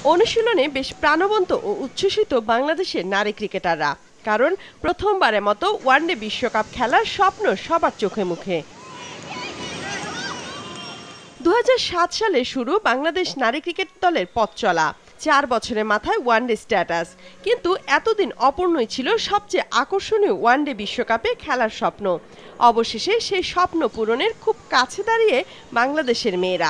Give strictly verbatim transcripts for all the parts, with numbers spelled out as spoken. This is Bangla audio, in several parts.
অনুশীলনে বেশ প্রাণবন্ত ও উচ্ছ্বসিত বাংলাদেশের নারী ক্রিকেটাররা, কারণ প্রথমবারের মতো ওয়ানডে বিশ্বকাপ খেলার স্বপ্ন সবার চোখে মুখে। দু হাজার সাত সালে শুরু বাংলাদেশ নারী ক্রিকেট দলের পথ চলা, চার বছরের মাথায় ওয়ানডে স্ট্যাটাস। কিন্তু এতদিন অপূর্ণই ছিল সবচেয়ে আকর্ষণীয় ওয়ানডে বিশ্বকাপে খেলার স্বপ্ন। অবশেষে সেই স্বপ্ন পূরণের খুব কাছে দাঁড়িয়ে বাংলাদেশের মেয়েরা।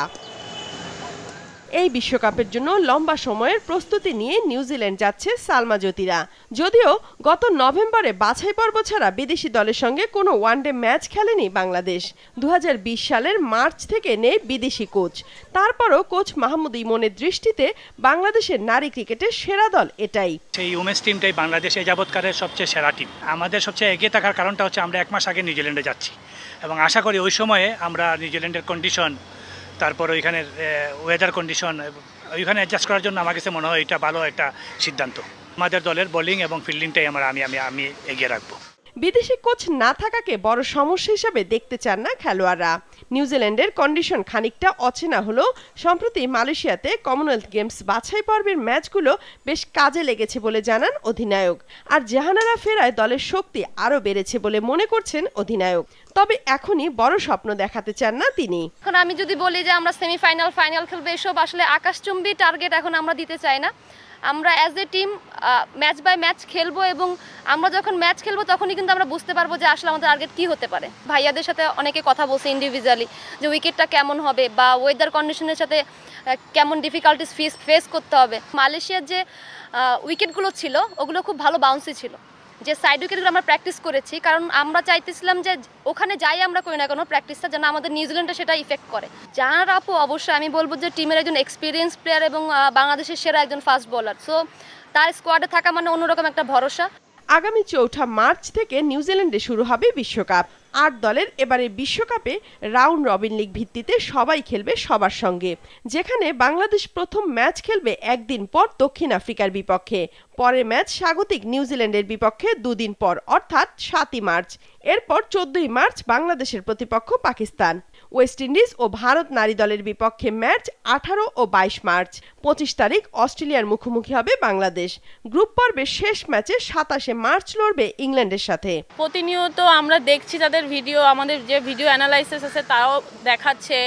এই বিশ্বকাপের জন্য লম্বা সময়ের প্রস্তুতি নিয়ে নিউজিল্যান্ড যাচ্ছে সালমা জ্যোতিরা। যদিও গত নভেম্বরে বাছাই পর্ব ছাড়া বিদেশি দলের সঙ্গে কোনো ওয়ানডে ম্যাচ খেলেনি বাংলাদেশ। দু হাজার বিশ সালের মার্চ থেকে নেই বিদেশি কোচ। তারপরও কোচ মাহমুদ ইমনের দৃষ্টিতে বাংলাদেশের নারী ক্রিকেটের সেরা দল এটাই। সেই উমেন্স টিমটাই বাংলাদেশে যাবৎকালের সবচেয়ে সেরা টিম। আমাদের সবচেয়ে এগিয়ে থাকার কারণটা হচ্ছে আমরা এক মাস আগে নিউজিল্যান্ডে যাচ্ছি এবং আশা করি ওই সময়ে আমরা নিউজিল্যান্ডের কন্ডিশন, তারপর ওইখানের ওয়েদার কন্ডিশন, ওইখানে অ্যাডজাস্ট করার জন্য আমার কাছে মনে হয় এটা ভালো একটা সিদ্ধান্ত। আমাদের দলের বোলিং এবং ফিল্ডিংটাই আমরা আমি আমি আমি এগিয়ে রাখবো। বিদেশি কোচ না থাকাকে বড় সমস্যা হিসেবে দেখতে চান না খেলোয়াড়রা। নিউজিল্যান্ডের কন্ডিশন খানিকটা অচেনা হলেও সম্প্রতি মালয়েশিয়াতে কমনওয়েলথ গেমস বাছাই পর্বের ম্যাচগুলো বেশ কাজে লেগেছে বলে জানান অধিনায়ক। আর জাহানারা ফেরায় দলের শক্তি আরও বেড়েছে বলে মনে করছেন অধিনায়ক। তবে এখনই বড় স্বপ্ন দেখাতে চান না তিনি। এখন আমি যদি বলি যে আমরা সেমিফাইনাল ফাইনাল খেলবো, এসব আসলে আকাশচুম্বী টার্গেট এখন আমরা দিতে চাই না। আমরা as a team match by match খেলবো এবং আমরা যখন ম্যাচ খেলবো তখনই কিন্তু আমরা বুঝতে পারবো যে আসলে আমাদের টার্গেট কী হতে পারে। ভাইয়াদের সাথে অনেকে কথা বলছে ইন্ডিভিজুয়ালি যে উইকেটটা কেমন হবে বা ওয়েদার কন্ডিশনের সাথে কেমন ডিফিকাল্টিস ফেস ফেস করতে হবে। মালয়েশিয়ার যে উইকেটগুলো ছিল ওগুলো খুব ভালো বাউন্সি ছিল, যে সাইড উইকেটগুলো আমরা প্র্যাকটিস করেছি, কারণ আমরা চাইতেছিলাম যে ওখানে যাই আমরা করি না কোনো প্র্যাকটিসটা যেন আমাদের নিউজিল্যান্ডে সেটা ইফেক্ট করে। জাহানারা আপু অবশ্যই আমি বলবো যে টিমের একজন এক্সপিরিয়েন্স প্লেয়ার এবং বাংলাদেশের সেরা একজন ফাস্ট বোলার, সো তার স্কোয়াডে থাকা মানে অন্যরকম একটা ভরসা। আগামী চৌঠা মার্চ থেকে নিউজিল্যান্ডে শুরু হবে বিশ্বকাপ। আট দলের এবারে বিশ্বকাপে রাউন্ড রবিন লিগ ভিত্তিতে সবাই খেলবে সবার সঙ্গে, যেখানে বাংলাদেশ প্রথম ম্যাচ খেলবে একদিন পর দক্ষিণ আফ্রিকার বিপক্ষে। পরের ম্যাচ স্বাগতিক নিউজিল্যান্ডের বিপক্ষে দুদিন পর অর্থাৎ সাতই মার্চ। এরপর চোদ্দই মার্চ বাংলাদেশের প্রতিপক্ষ পাকিস্তান। ওয়েস্ট ইন্ডিজ ও ভারত নারী দলের বিপক্ষে ম্যাচ আঠারো ও বাইশ মার্চ। পঁচিশ তারিখ অস্ট্রেলিয়ার মুখোমুখি হবে বাংলাদেশ। গ্রুপ পর্বের শেষ ম্যাচে সাতাশে মার্চ লড়বে ইংল্যান্ডের সাথে। প্রতিনিয়ত আমরা দেখছি যাদের ভিডিও, আমাদের যে ভিডিও অ্যানালাইসিস আছে তারাও দেখাচ্ছে,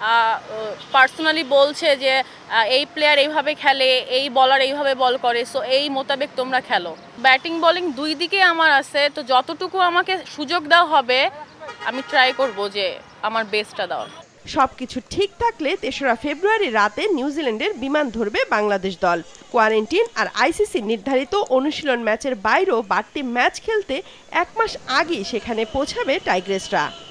পার্সোনালি বলছে যে এই প্লেয়ার এইভাবে খেলে, এই বলার এইভাবে বল করে, সো এই মোতাবেক তোমরা খেলো। ব্যাটিং বোলিং দুই দিকে আমার আছে, তো যতটুকু আমাকে সুযোগ দেওয়া হবে আমি ট্রাই করব যে আমার বেস্টটা দেওয়ার। সবকিছু ঠিক থাকলে তেসরা ফেব্রুয়ারি রাতে নিউজিল্যান্ডের বিমান ধরবে বাংলাদেশ দল। কোয়ারেন্টিন আর আইসিসি নির্ধারিত অনুশীলন ম্যাচের বাইরেও বাড়তি ম্যাচ খেলতে এক মাস আগেই সেখানে পৌঁছাবে টাইগ্রেসরা।